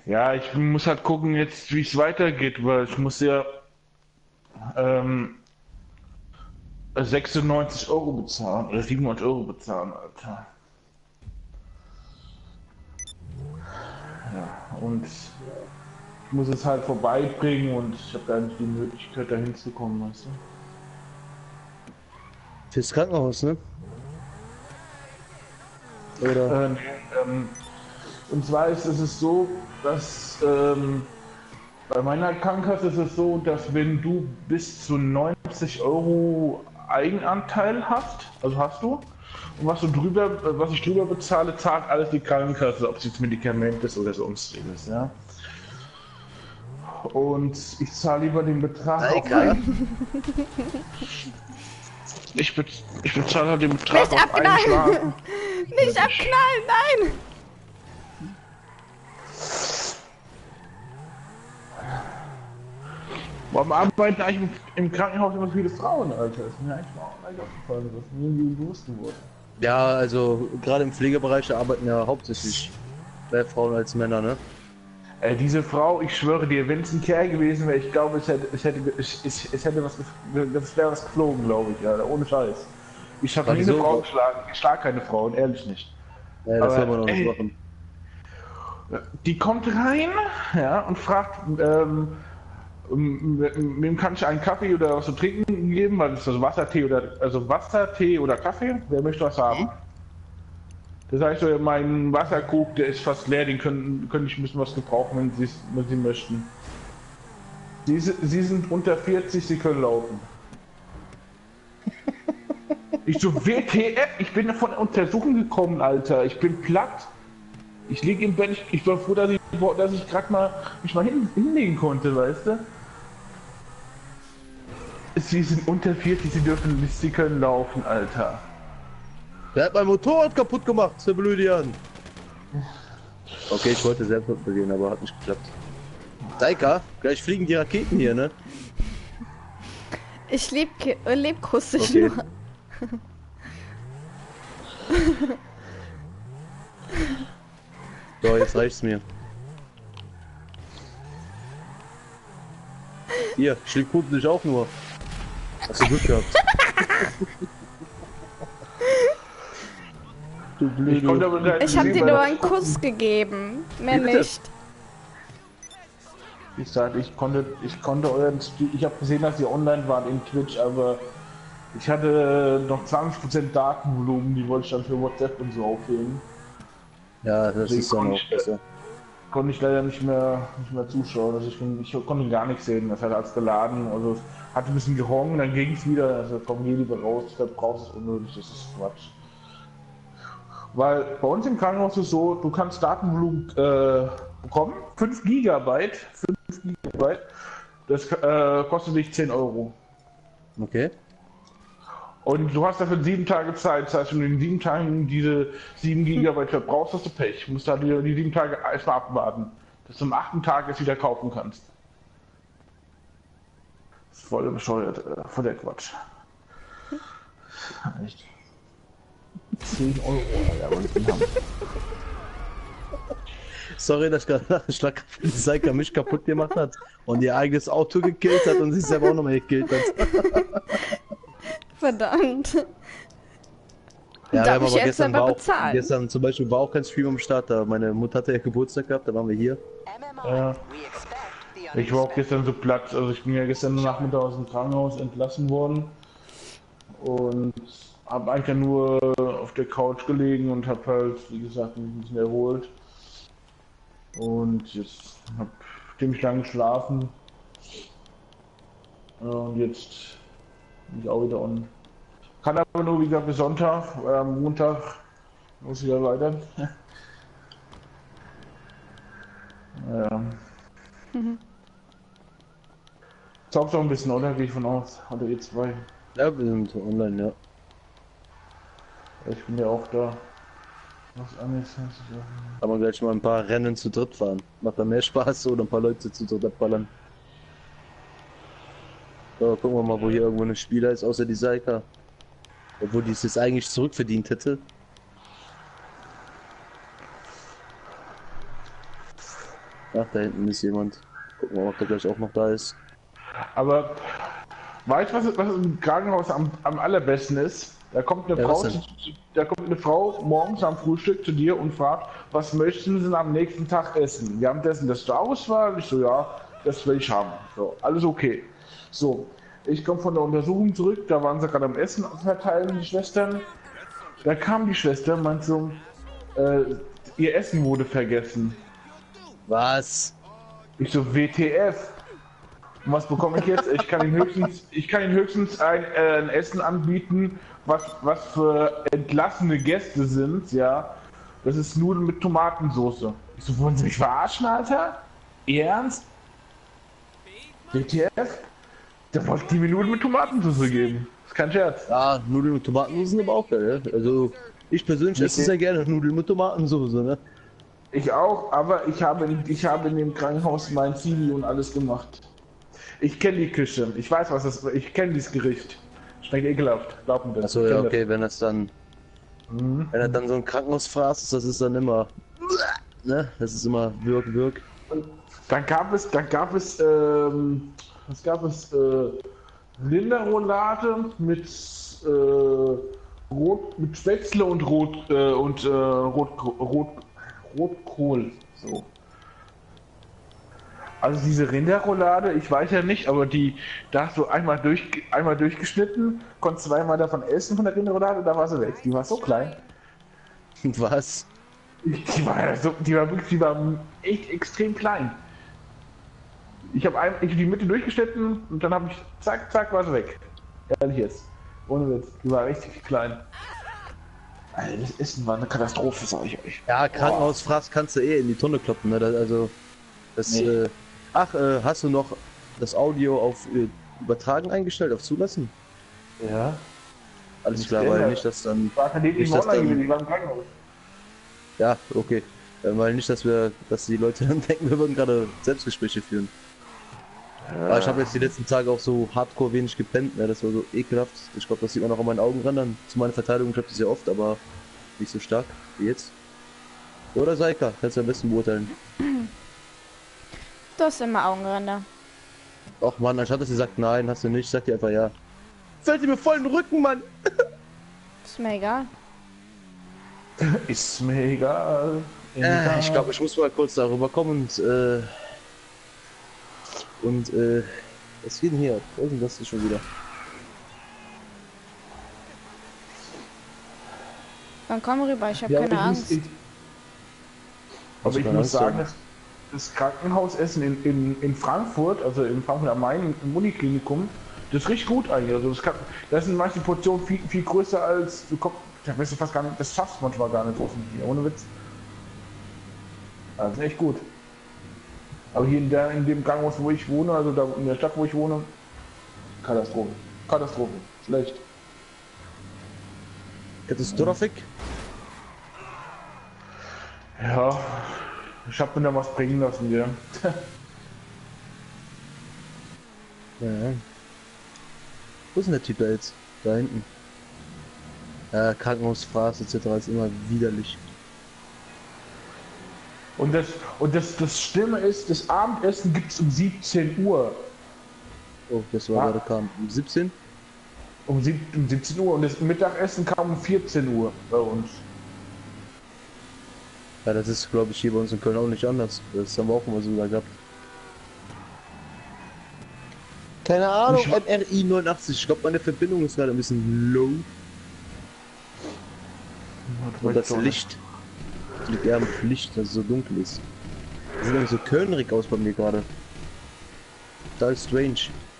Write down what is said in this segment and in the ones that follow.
Ja, ich muss halt gucken jetzt, wie es weitergeht, weil ich muss ja ähm, 96 € bezahlen oder 97 € bezahlen, Alter. Ja, und ich muss es halt vorbeibringen und ich habe gar nicht die Möglichkeit, da hinzukommen, weißt du? Fürs Krankenhaus, ne? Oder? Nee, ähm, und zwar ist es so, dass bei meiner Krankenkasse ist es so, dass wenn du bis zu 90 € Eigenanteil hast, also hast du, und was ich drüber bezahle, zahlt alles die Krankenkasse, ob es jetzt Medikament ist oder sonstiges, ja. Und ich zahle lieber den Betrag auf Eika? einen. Ich bezahle halt den Betrag Nicht auf einen Schlag. abknallen! Nicht abknallen, nein! Warum arbeiten eigentlich im Krankenhaus immer viele Frauen, Alter? Das ist mir eigentlich auch gleich aufgefallen, das ist mir nie bewusst geworden. Ja, also gerade im Pflegebereich da arbeiten ja hauptsächlich mehr Frauen als Männer, ne? Diese Frau, ich schwöre dir, wenn es ein Kerl gewesen wäre, ich glaube, es hätte was, das wäre was geflogen, glaube ich, Alter, ohne Scheiß. Ich habe War nie die eine so? Frau geschlagen, ich schlag keine Frauen, ehrlich nicht. Ja, das soll Aber man noch nicht ey, machen. die kommt rein, ja, und fragt, wem kann ich einen Kaffee oder was zu trinken geben, weil es also Wassertee oder Kaffee, wer möchte was haben? Das heißt, so, mein Wasserkrug, der ist fast leer, den können ich ein bisschen was gebrauchen, wenn Sie möchten. Sie sind unter 40, Sie können laufen. Ich so, WTF, ich bin von der Untersuchung gekommen, Alter. Ich bin platt. Ich liege im Bett, ich war froh, dass ich gerade mal mich mal hinlegen konnte, weißt du? Sie sind unter 40, Sie dürfen nicht, Sie können laufen, Alter. Der hat mein Motorrad kaputt gemacht, der Blödian. Okay, ich wollte selbst probieren, aber hat nicht geklappt. Daika, gleich fliegen die Raketen hier, ne? Ich liebkoste dich Okay. nur. So, jetzt reicht's mir. Hier, Schildkröten dich auch nur. Hast du Glück gehabt. Du Ich konnte blöde. aber Ich hab dir nur einen Kuss gegeben. Mehr Wie bitte? nicht. Ich sag, ich konnte euren Stream, ich habe gesehen, dass ihr online wart in Twitch, aber ich hatte noch 20% Datenvolumen, die wollte ich dann für WhatsApp und so aufheben. Ja, das Deswegen ist dann auch besser. konnte ich leider nicht mehr zuschauen, also ich konnte gar nichts sehen, das hat alles geladen, also hat ein bisschen gehongen, dann ging es wieder, also komm, geh lieber raus, da brauchst du es unnötig, das ist Quatsch. Weil bei uns im Krankenhaus ist es so, du kannst Datenvolumen bekommen, 5 Gigabyte, das kostet dich 10 Euro. Okay. Und du hast dafür 7 Tage Zeit, das heißt, wenn du in 7 Tagen diese 7 Gigabyte verbrauchst, hast du Pech. Du musst da die 7 Tage erstmal abwarten, bis du am 8. Tag es wieder kaufen kannst. Das ist voll bescheuert, voll der Quatsch. Echt. 10 Euro, Alter, wollte ich haben. Sorry, dass gerade Saika mich kaputt gemacht hat und ihr eigenes Auto gekillt hat und sich selber auch nochmal gekillt hat. Verdammt. Ja, Darf wir ich haben aber jetzt aber bezahlen? gestern zum Beispiel war auch kein Stream am Start, da meine Mutter hatte ja Geburtstag gehabt, da waren wir hier. Ja. Ich war auch gestern so platt, also ich bin ja gestern Nachmittag aus dem Krankenhaus entlassen worden und habe eigentlich nur auf der Couch gelegen und habe halt, wie gesagt, mich ein bisschen erholt und jetzt habe ziemlich lange geschlafen und jetzt bin ich auch wieder on. Kann aber nur, wie gesagt, bis Sonntag, am Montag muss ich wieder weiter. Ja. Zockst auch ein bisschen, oder? Gehe ich von aus. Oder ihr zwei. Ja, wir sind online, ja. Ich bin ja auch da. Was anderes heißt es ja. Kann man gleich mal ein paar Rennen zu dritt fahren. Macht dann mehr Spaß oder ein paar Leute zu dritt abballern. So, gucken wir mal, wo hier irgendwo ein Spieler ist, außer die Saika. Obwohl die es jetzt eigentlich zurückverdient hätte. Ach, da hinten ist jemand. Gucken wir mal, ob der gleich auch noch da ist. Aber weißt du, was im Krankenhaus am allerbesten ist? Ja, was denn? Da kommt eine Frau morgens am Frühstück zu dir und fragt, was möchten Sie denn am nächsten Tag essen? Wir haben dessen das zur Auswahl. Ich so, ja, das will ich haben. So, alles okay. So, ich komme von der Untersuchung zurück, da waren sie gerade am Essen verteilen, die Schwestern. Da kam die Schwester und meinte so, ihr Essen wurde vergessen. Was? Ich so, WTF? Und was bekomme ich jetzt? Ich kann Ihnen höchstens ein Essen anbieten, was für entlassene Gäste sind, ja. Das ist Nudeln mit Tomatensauce. Ich so, wollen Sie mich verarschen, Alter? Ernst? WTF? Da wollte die mir Nudeln mit Tomatensauce geben. Das ist kein Scherz. Ja, Nudeln mit Tomatensauce sind aber auch geil, ja? Also, ich persönlich esse sehr gerne Nudeln mit Tomatensauce, ne? Ich auch, aber ich habe in dem Krankenhaus mein Zivi und alles gemacht. Ich kenne die Küche. Ich weiß, ich kenne dieses Gericht. Schmeckt ekelhaft. Glaub mir das. Achso, Ich ja, kenn okay, wenn das dann. Wenn er dann so ein Krankenhausfraß ist, das ist dann immer. Ne? Das ist immer Wirk. das. Was gab es? Rinderroulade mit mit Spätzle und Rotkohl. So. Also diese Rinderroulade, ich weiß ja nicht, aber da hast du einmal durchgeschnitten, konntest zweimal davon essen von der Rinderroulade, da war sie weg. Die war so klein. Was? Die war echt extrem klein. Ich habe die Mitte durchgeschnitten und dann habe ich zack, war sie weg. Ehrlich jetzt. Ohne Witz. Die war richtig klein. Alter, das Essen war eine Katastrophe, sag ich euch. Ja, Krankenhausfraß kannst du eh in die Tonne kloppen, ne? Nee. Hast du noch das Audio auf Übertragen eingestellt, auf Zulassen? Ja. Alles klar, weil nicht, dass dann. Ich war Kanadier gewesen, ich war im Krankenhaus. Ja, okay. Weil nicht, dass die Leute dann denken, wir würden gerade Selbstgespräche führen. Aber ich habe jetzt die letzten Tage auch so hardcore wenig gepennt, ne? Das war so ekelhaft. Ich glaube, das sieht man auch an meinen Augenrändern. Zu meiner Verteidigung klappt es ja oft, aber nicht so stark wie jetzt. Oder Saika, kannst du am besten beurteilen. Du hast immer Augenränder. Och Mann, anstatt dass sie sagt nein, hast du nicht, sagt ihr einfach ja. Fällt dir mir voll in den Rücken, Mann! Ist mir egal. Ist mir egal. Ich glaube, ich muss mal kurz darüber kommen was geht denn hier? Was ist denn das hier schon wieder? Dann komm rüber, ich habe keine Angst. Aber ich muss sagen, das Krankenhausessen in Frankfurt, also in Frankfurt am Main, im Uniklinikum, das ist richtig gut eigentlich. Also das sind manche Portionen viel größer als da weißt du fast gar nicht, das schaffst du manchmal gar nicht offen hier, ohne Witz. Also echt gut. Aber hier in dem Krankenhaus, wo ich wohne, also da in der Stadt, wo ich wohne, Katastrophe. Katastrophe. Schlecht. Katastrophik? Ja, ich hab mir da was bringen lassen, ja. Ja. Wo ist denn der Typ da jetzt? Da hinten. Krankenhausfraß etc. ist immer widerlich. Und das Schlimme ist, das Abendessen gibt es um 17 Uhr. Oh, das war gerade kam. Um 17? Um 17 Uhr und das Mittagessen kam um 14 Uhr bei uns. Ja, das ist, glaube ich, hier bei uns in Köln auch nicht anders. Das haben wir auch immer so da gehabt. Keine Ahnung, MRI 89. Ich glaube, meine Verbindung ist gerade ein bisschen low. Und das Licht. Das liegt eher am Licht, dass es so dunkel ist. Das sieht nämlich so kölnerig aus bei mir gerade. Total strange.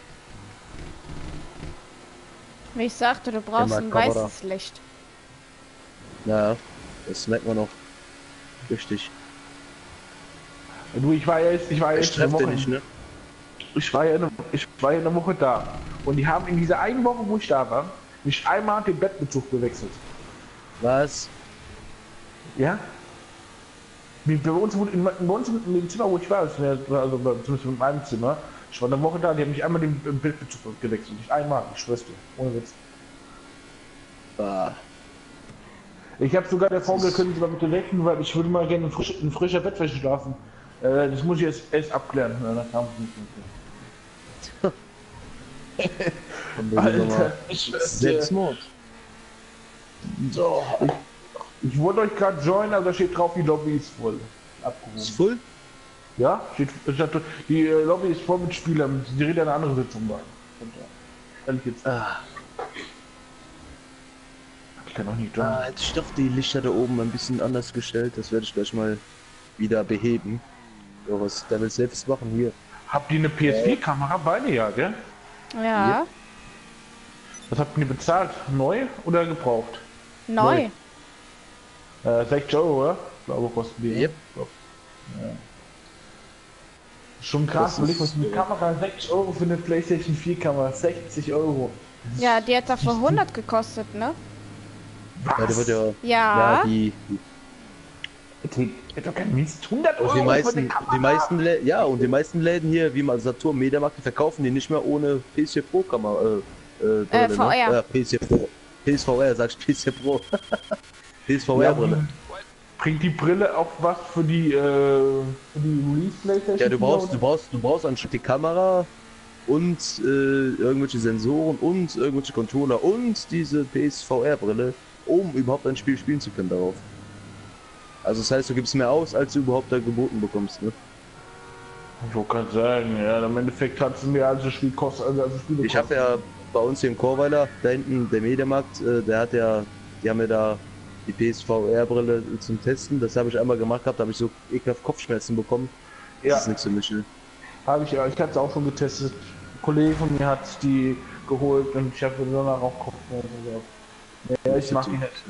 Wie ich sagte, du brauchst ein weißes Licht. Ja, das merkt man auch. Richtig. Du, ich war jetzt eine Woche, nicht, ne? ich war ja eine Woche da. Und die haben in dieser einen Woche, wo ich da war, nicht einmal den Bettbezug gewechselt. Was? Ja? Bei uns in dem Zimmer, wo ich war, also zumindest in meinem Zimmer, ich war eine Woche da, die haben nicht einmal den Bettbezug gewechselt. Nicht einmal, ich schwör's dir. Ohne Witz. Ah. Ich habe sogar der Frau gekündigt, sie mal bitte wecken, weil ich würde mal gerne in frischer Bettwäsche schlafen. Das muss ich erst abklären. Ja, dann kam es nicht mehr. Alter, Selbstmord. So. Ich wollte euch gerade joinen, aber da steht drauf, die Lobby ist voll. Ist voll? Ja, die Lobby ist voll mit Spielern. Die reden eine andere Sitzung bei. Ehrlich jetzt. Ich kann auch nicht joinen. Jetzt ist doch die Lichter da oben ein bisschen anders gestellt. Das werde ich gleich mal wieder beheben. So, was der will selbst machen hier. Habt ihr eine PS4-Kamera? Beide ja, gell? Ja. Was habt ihr bezahlt? Neu oder gebraucht? Neu. 60 Euro, oder? Ich glaube, kosten die. Yep. Ja. Schon krass, weil ich was eine Kamera 60 Euro für eine PlayStation 4 Kamera. 60 Euro. Ja, die hat dafür 100 gekostet, ne? Was? Ja, die wird ja. Ja. Die Hätte doch kein Mist. 100 Euro die für eine Kamera. und die meisten Läden hier, wie man Saturn, Mediamarkt, die verkaufen die nicht mehr ohne PS4 Pro Kamera. Brille, VR. Ne? PS4 Pro. PSVR, sagst du PS4 Pro. PSVR Brille. Bringt die Brille auch was für die Release PlayStation? Ja, du brauchst anstatt die Kamera und irgendwelche Sensoren und irgendwelche Controller und diese PSVR Brille, um überhaupt ein Spiel spielen zu können darauf. Also das heißt, du gibst mehr aus, als du überhaupt da geboten bekommst, ne? Ich wollte gerade sagen, ja, im Endeffekt hat es mir als das Spiel kostet, Ich habe ja bei uns hier in Chorweiler, da hinten der Mediamarkt, die haben ja da die PSVR-Brille zum Testen. Das habe ich einmal gemacht gehabt, da habe ich so ekelhaft Kopfschmerzen bekommen. Ja. Das ist nichts für mich. Ne? Habe ich ja, ich hatte es auch schon getestet. Ein Kollege von mir hat die geholt und ich habe danach auch Kopfschmerzen gehabt. Ja, ich mach die nicht.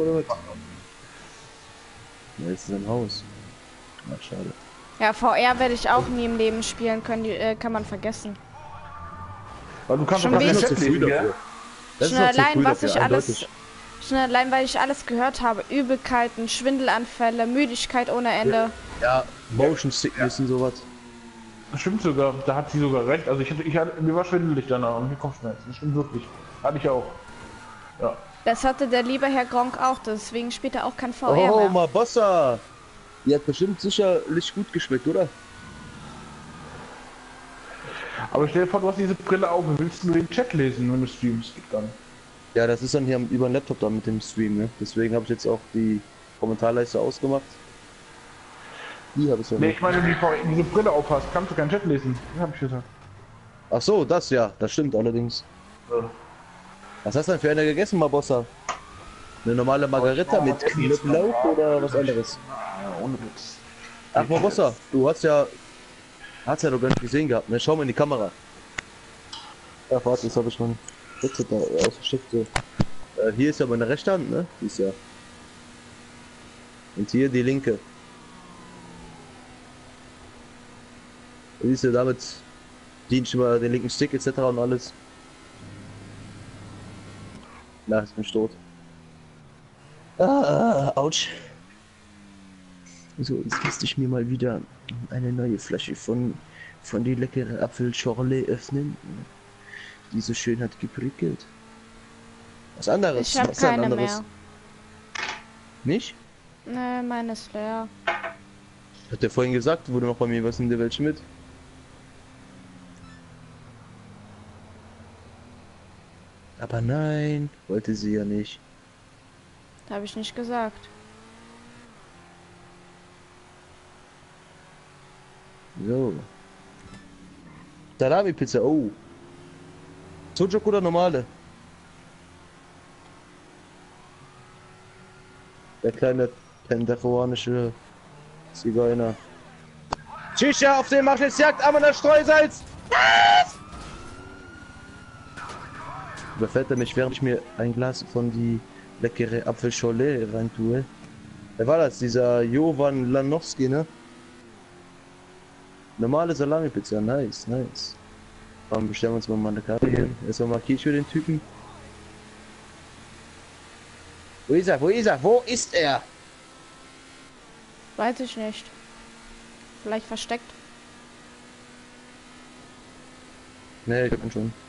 Ja, jetzt ist ein Haus. Ach, schade. Ja, VR werde ich auch nie im Leben spielen können, die kann man vergessen. Weil du kannst Schon doch wegen- keine zu Chat früh lesen, gell? dafür. Das Schon ist noch zu allein, früh was dafür, ich alles, eindeutig. schon allein, weil ich alles gehört habe, Übelkeiten, Schwindelanfälle, Müdigkeit ohne Ende. Ja, Motion Sickness und sowas. Das stimmt sogar, da hat sie sogar recht. Also mir war schwindelig danach und mir Kopfschmerzen. Das stimmt wirklich. Hatte ich auch. Ja. Das hatte der liebe Herr Gronk auch, deswegen spielt er auch kein VR Oh, mehr. Mabossa! Die hat bestimmt sicherlich gut geschmeckt, oder? Aber stell dir vor, du hast diese Brille auf und willst nur den Chat lesen, wenn du streamst. Geht gar nicht. Ja, das ist dann hier über den Laptop dann mit dem Stream, ne? Deswegen habe ich jetzt auch die Kommentarleiste ausgemacht. Die habe ich ja Nee, nicht. ich meine, wenn du diese Brille auf hast, kannst du keinen Chat lesen. Das hab ich gesagt. Ach so, das ja, das stimmt allerdings. Ja. Was hast du denn für eine gegessen, Mabossa? Eine normale Margarita mit Knoblauch oder was anderes? Ja, ohne Witz. Ach, Mabossa, du hast ja doch gar nicht gesehen gehabt, ne? Schau mal in die Kamera. Ja, warte, das habe ich schon Headset da ausgesteckt. So. Hier ist ja meine rechte Hand, ne? Die ist ja. Und hier die linke. Siehst du, damit dient schon mal den linken Stick etc. und alles. Na, ich bin tot. Autsch. So, jetzt müsste ich mir mal wieder eine neue Flasche von die leckere Apfelschorle öffnen. Die so schön hat geprickelt. Was anderes? Ich habe Was ein keine anderes? mehr. Nicht? Ne, meine ist leer. Hat der vorhin gesagt, wurde noch bei mir was in der welche mit? Aber nein, wollte sie ja nicht. Habe ich nicht gesagt. So. Salami-Pizza, oh. Sujuk oder normale? Der kleine pentaruanische Zigeuner. Shisha, auf den macht jetzt Jagd, aber das Streusalz! Überfällt er mich, während ich mir ein Glas von die leckere Apfelschorle rein tue. Wer war das? Dieser Jovan Lanowski, ne? Normale Salami-Pizza, nice, nice. Dann bestellen wir uns mal eine Karte hier. Erstmal markiere ich für den Typen. Wo ist er? Wo ist er? Wo ist er? Weiß ich nicht. Vielleicht versteckt. Ne, ich hab ihn schon.